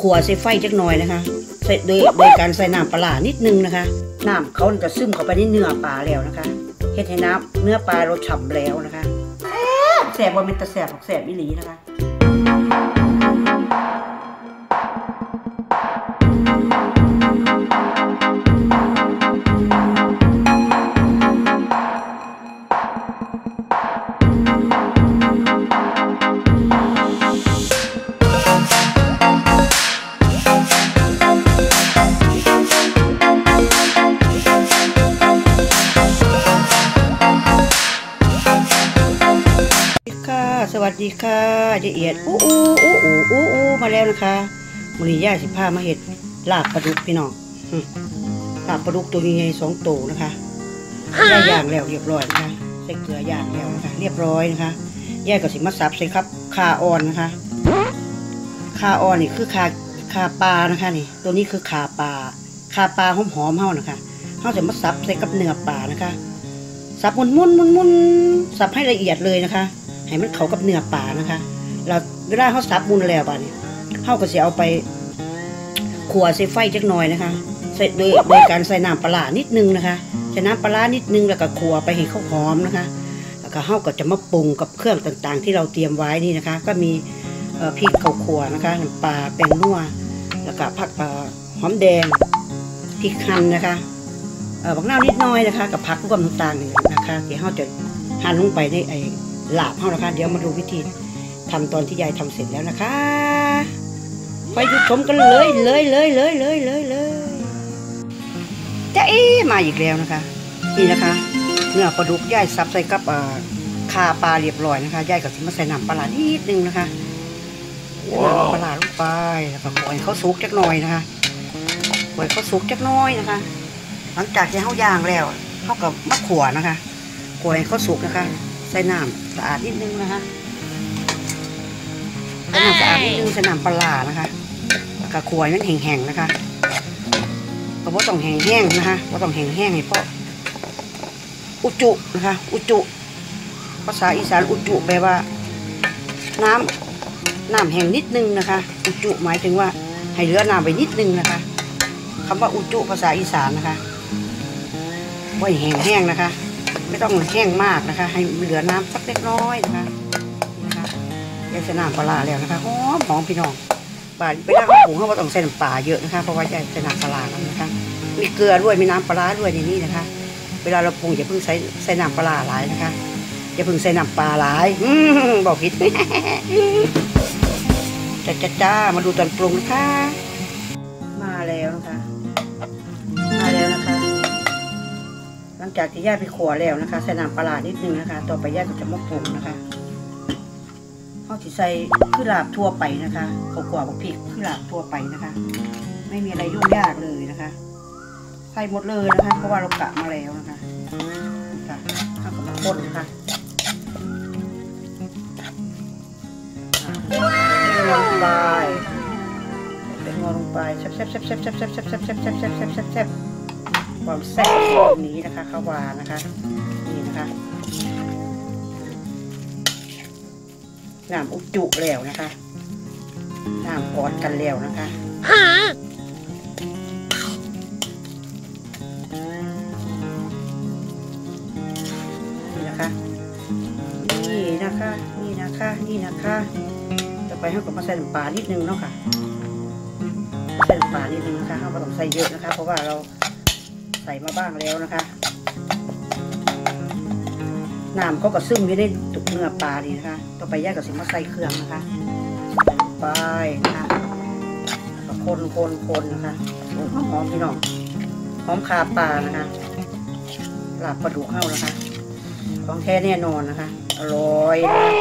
ขัวใส่ไฟจักหน่อยนะคะใส่โดยการใส่น้ำปลานิดนึงนะคะน้ำเขาจะซึมเข้าไปในเนื้อปลาแล้วนะคะเฮ็ดให้น้ำเนื้อปลารสฉ่ำแล้วนะคะแซ่บว่าเป็นตะแซ่บแซ่บอีหลีนะคะสวัสดีค่ะยายเอียดอู้มาแล้วนะคะมื้อนี้ย่าสิพามาเฮ็ดลาบปลาดุกพี่น้องลาบปลาดุกตัวใหญ่ๆ2ตัวนะคะย่าย่างแล้วเรียบร้อยนะคะใส่เกลือย่างแล้วนะคะเรียบร้อยนะคะย่าก็สิมาสับใส่ครับข่าอ่อนนะคะข่าอ่อนนี่คือข่าปลานะคะนี่ตัวนี้คือข่าปลาหอมๆเฮานะคะเฮาจะมาสับใส่กับเนื้อปลานะคะสับมุนสับให้ละเอียดเลยนะคะให้มันเข้ากับเนื้อปลานะคะเราเวลาเขาสับมุนแล้วป่ะเนี่ยเขาก็จะเอาไปขัวใส่ไฟจักหน่อยนะคะใส่โดยการใส่น้ำปลานิดนึงนะคะใส่น้ำปลานิดนึงแล้วก็ขัวไปให้เขาหอมนะคะแล้วก็เขาก็จะมาปรุงกับเครื่องต่างๆที่เราเตรียมไว้นี่นะคะก็มีพริกข้าวคั่วนะคะน้ำปลาแป้งนัวแล้วก็ผักหอมแดงพริกหั่นนะคะบักนาวนิดน้อยนะคะกับผักรวมต่างๆนี่นะคะที่เขาจะหั่นลงไปในลาบเขานะคะเดี๋ยวมาดูวิธีทำตอนที่ยายทำเสร็จแล้วนะคะไปดูชมกันเลยจะมาอีกแล้วนะคะนี่นะคะเนื้อปลาดุกยายซับใส่กับข่าปลาเรียบร้อยนะคะยายก็จะมาใส่น้ำปลานิดนึงนะคะน้ำปลาลงไปแล้วก็ปล่อยเขาสุกจักหน่อยนะคะปล่อยเขาสุกจักน้อยนะคะหลังจากที่เขาย่างแล้วเขากับมะขั่วนะคะปล่อยเขาสุกนะคะใส่น้ำสะอาดนิดนึงนะคะใส่น้ำสะอาดนิดนึงใส่น้ำปลานะคะแล้วก็ขั่วมันแห้งๆนะคะเพราะว่าต้องแห้งๆนะคะว่าต้องแห้งๆให้เพราะอุจุนะคะอุจุภาษาอีสานอุจุแปลว่าน้ำแห้งนิดนึงนะคะอุจุหมายถึงว่าให้เหลือน้ำไปนิดนึงนะคะคำว่าอุจุภาษาอีสานนะคะว่าแห้งๆนะคะไม่ต้องแห้งมากนะคะให้เหลือน้ำสักเล็กน้อยนะคะยายใส่น้ำปลาแล้วนะคะหอมพี่น้องปลาไปแล้วผงเขาต้องใส่น้ำปลาเยอะนะคะเพราะว่ายายใส่น้ำปลาแล้วนะคะมีเกลือด้วยมีน้ำปลาด้วยในนี้นะคะเวลาเราปรุงอย่าเพิ่งใส่น้ำปลาหลายนะคะอย่าเพิ่งใส่น้ำปลาหลายบอกผิดจ้ามาดูตอนปรุงนะคะมาแล้วนะคะหลังจากที่ย่าไปขั่วแล้วนะคะใส่น้ำปลานิดนึงนะคะต่อไปย่าก็จะมาปรุงนะคะเขาจะใส่คือลาบทั่วไปนะคะข้าวคั่วกับพริกคือลาบทั่วไปนะคะไม่มีอะไรยุ่งยากเลยนะคะใส่หมดเลยนะคะเพราะว่าเรากะมาแล้วนะคะข้าวกับข้นนะคะลงไปเป็นลงไปแซ่บความแซ่บนี้นะคะข้าวหวานนะคะนี่นะคะน้ำอุจุแล้วนะคะน้ำกอดกันแล้วนะคะนี่นะคะต่อไปเราก็มาใส่น้ำปลานิดนึงเนาะค่ะใส่น้ำปลานิดนึงนะคะเราก็ต้องใส่เยอะนะคะเพราะว่าเราใส่มาบ้างแล้วนะคะน้ำเขาก็ซึมอยู่ในตุกเนื้อปลานี่นะคะต่อไปย่าก็สิมาใส่เครื่องนะคะไปนะคะคนนะคะหอมพี่น้องหอมคาปลานะคะลาบปลาดุกเข้านะคะของแท้แน่นอนนะคะอร่อย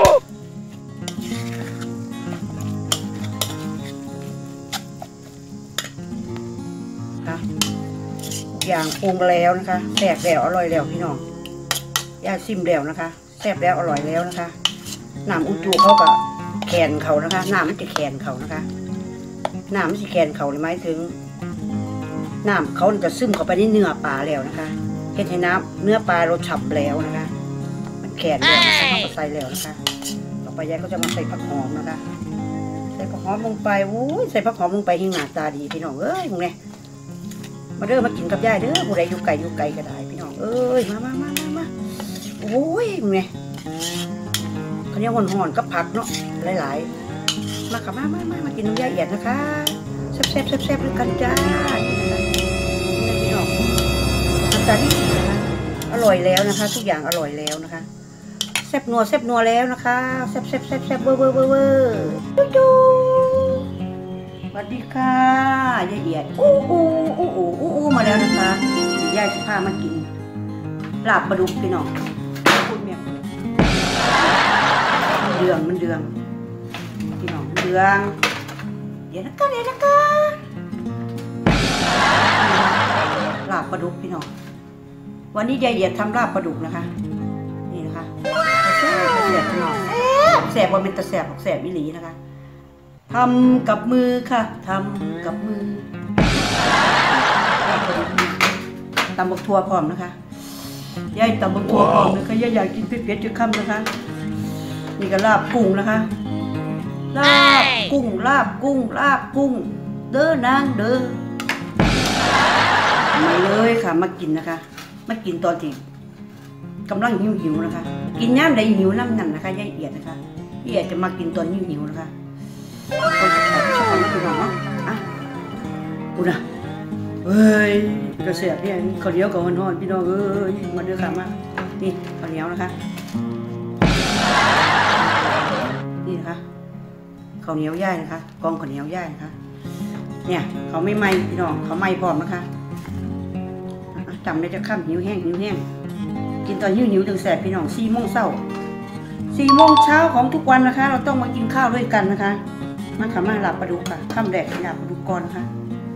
อย่างปรุงแล้วนะคะแซ่บแล้วอร่อยแล้วพี่น้องย่าซิมแล้วนะคะแซ่บแล้วอร่อยแล้วนะคะน้ำอุจุเขากับแขนเขานะคะน้ำมันจะแขนเขานะคะน้ำมันจะแขนเขาหมายถึงน้ำเขาจะซึมเข้าไปในเนื้อปลาแล้วนะคะเห็นให้น้ำเนื้อปลาเราฉ่ำแล้วนะคะมันแขนแล้วนะคะเขาก็ใส่แล้วนะคะต่อไปยายก็จะมาใส่ผักหอมนะคะใส่ผักหอมลงไปโอ้ยใส่ผักหอมลงไปให้หน้าตาดีพี่น้องเอ้ยมึงเนี่ยมาเด้อมากินกับยายเด้อผู้ใดอยู่ไกลก็ได้พี่น้องเอ้ยมาโอ้ยมึงเนี่ยเขาเนี่ยห่อนๆกับผักเนาะหลายๆมาค่ะมากินน้ำยาเอียดนะคะแซ่บด้วยกันจ้าพี่น้องน้ำตาที่นะคะอร่อยแล้วนะคะทุกอย่างอร่อยแล้วนะคะแซ่บนัวแล้วนะคะแซ่บเบอร์จูสวัสดีค่ะยายเอียดอู้มาแล้วนะคะยายจะพามากินลาบปลาดุกพี่น้องพูดเมียมันเดืองพี่น้องเดืองเดี๋ยวนะคะลาบปลาดุกพี่น้องวันนี้ยายเอียดทำลาบปลาดุกนะคะนี่นะคะแซ่บพี่น้องแซ่บว่าเป็นตะแซ่บแซ่บวิลีนะคะทำกับมือค่ะทำกับมือตำบักทั่วพร้อมนะคะยายตำบักทั่วพร้อมนะคะยายอยากกินเผ็ดๆจะค่ำนะคะนี่ก็ลาบกุ้งนะคะลาบกุ้งเด้อนางเด้อมาเลยค่ะมากินนะคะมากินตอนที่กำลังหิวนะคะกินย่ำใดหิวน้ำนั่นนะคะยายเอียดนะคะยายเอียดจะมากินตอนหิวนะคะคนจะขายชอบมาดูหน่อยเนาะอ่ะกูนะเฮ้ยกระเสียบเนี่ยข้าวเหนียวกับห่อนๆพี่น้องเอ้ยมาเด้อค่ะมานี่ข้าวเหนียวนะคะนี่นะคะข้าวเหนียวย่ายนะคะกองข้าวเหนียวย่ายนะคะเนี่ยเขาไม่ไหม้พี่น้องเขาไหม้พร้อมนะคะจำได้จะค่ำหิวแห้งกินตอนหิวถึงแสบพี่น้อง4 โมงเช้าของทุกวันนะคะเราต้องมากินข้าวด้วยกันนะคะมาค่ะมาลาบปลาดุกค่ะค่ำแดกลาบปลาดุกก่อนค่ะ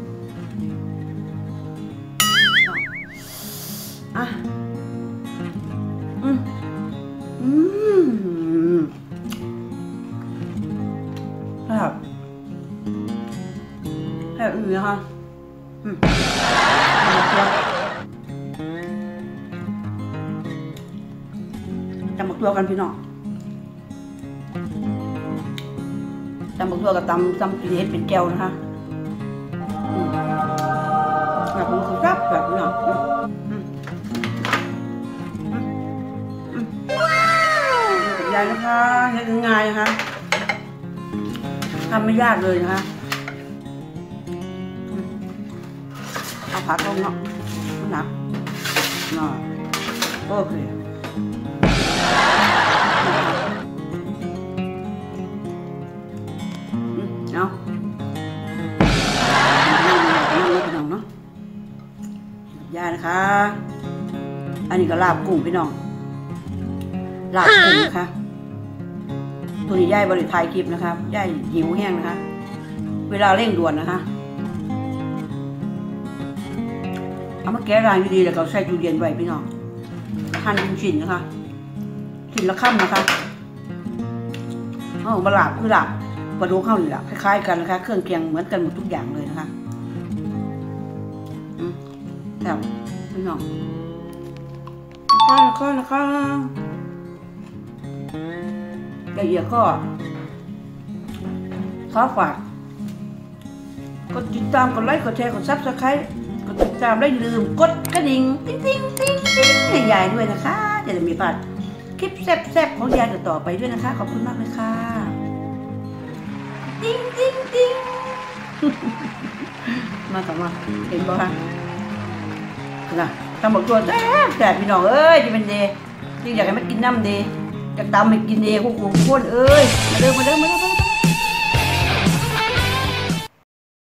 อ่ะครับอื่นนะคะจำบักตัวกันพี่น้องตำบักทั่วกับตำกินเห็ดเป็นแก้วนะคะแบบมันคือรับแบบนี้เนาะยายนะคะเห็ดง่ายนะคะทำไม่ยากเลยนะคะเอาผักลงเนาะหนักเนาะโอเคเอานั่งเนาะยายนะคะอันนี้ก็ลาบกุ้งพี่น้องลาบกุ้งนะคะตัวนี้ยายบริถ่ายคลิปนะคะยายหิวแห้งนะคะเวลาเร่งด่วนนะคะเอามาแกะรางดีๆแล้วก็ใส่ตู้เย็นไว้พี่น้องหั่นเป็นชิ้นนะคะชิ้นละค่ำนะคะเอาบะหลาบคือหลาบปลาดุกเข้านี่แหละคล้ายๆกันนะคะเครื่องเคียงเหมือนกันหมดทุกอย่างเลยนะคะแต่พี่น้องนะคะละเอียดก็ขอฝากกดติดตามกดไลค์กดแชร์กดซับสไครต์กดติดตามได้ลืมกดกระดิ่งติ๊งให้ยายด้วยนะคะจะได้มีพลาดคลิปแซ่บๆของยายต่อไปด้วยนะคะขอบคุณมากเลยค่ะติ๊งมาต่อมาเห็นบ่คะนะทำบักตัวแซ่บพี่น้องเอ้ยจะเป็นเดย์ที่อยากให้มันกินน้ำเดย์จะตำให้กินเดย์คู่คนเอ้ยมาเด้อ